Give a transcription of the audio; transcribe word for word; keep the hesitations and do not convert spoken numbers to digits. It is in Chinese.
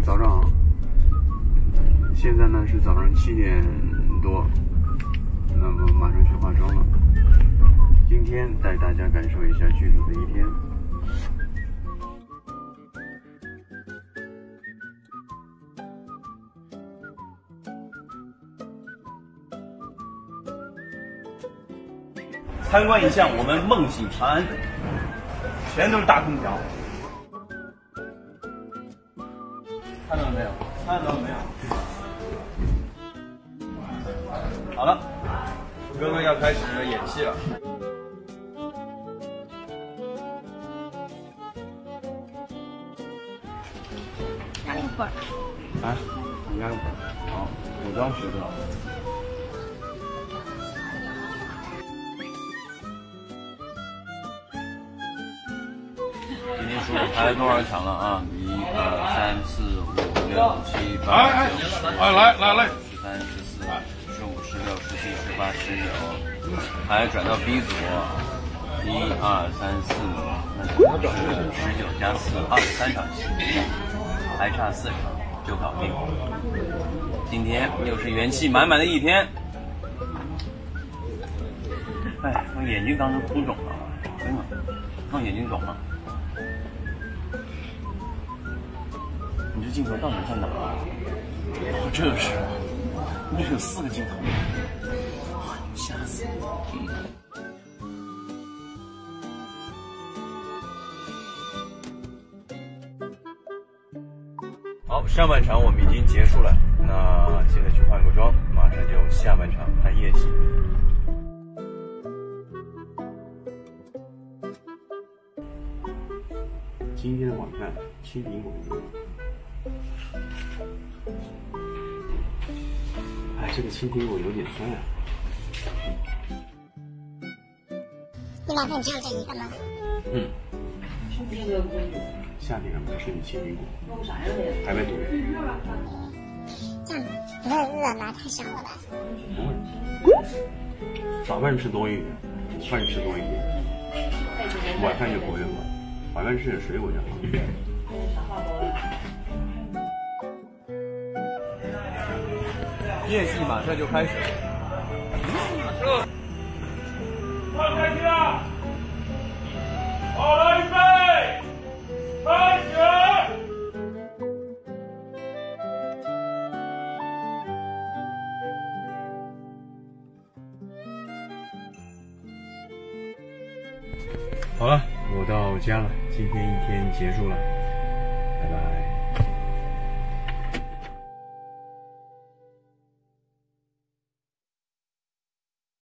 早上，现在呢是早上七点多，那么马上去化妆了。今天带大家感受一下剧组的一天。 参观一下我们梦醒长安，全都是大空调。看到了没有？看到了没有？好了，哥哥要开始演戏了。 拿那个本儿。 啊，你拿个本儿。好，武装学的。 今天数我排了多少场了啊？一二三四五六七八九十， 哎来来来， 十三十四十五十六十七十八十九，还转到 B 组，一二三四五，那是十九加四，二十三场戏，还差四场就搞定。今天又是元气满满的一天。哎，我眼睛当时哭肿了，真的，看眼睛肿了。你这镜头到底在哪儿啊？哦，这是，这是有四个镜头，哇，吓死好，上半场我们已经结束了，那现在去换个装，马上就下半场拍夜戏。 今天的晚饭，青苹果。哎，这个青苹果有点酸啊。 你晚饭只有这一个吗？ 嗯。夏天买是你青苹果，还没煮。 这样不会饿吗？太少了吧？ 不会。早饭吃多一点，午饭吃多一点，晚饭就不会饿。晚饭吃点水果就好。 夜戏马上就开始了。 快开机了！好了，预备，开始！ 好了，我到家了，今天一天结束了。